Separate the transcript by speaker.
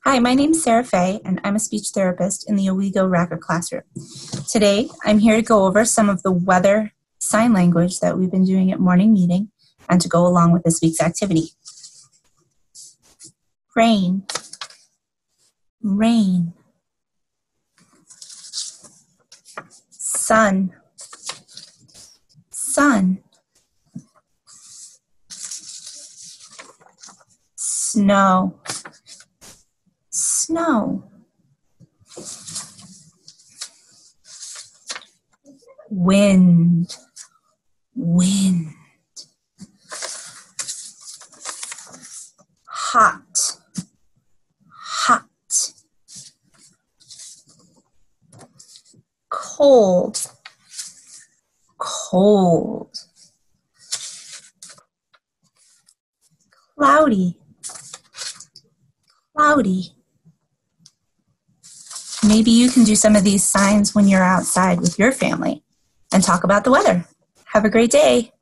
Speaker 1: Hi, my name is Sarah Fay, and I'm a speech therapist in the Owego Racker classroom. Today, I'm here to go over some of the weather sign language that we've been doing at morning meeting and to go along with this week's activity. Rain, rain. Sun, sun. Snow, snow. Wind, wind. Hot, hot. Cold, cold. Cloudy, cloudy. Maybe you can do some of these signs when you're outside with your family and talk about the weather. Have a great day.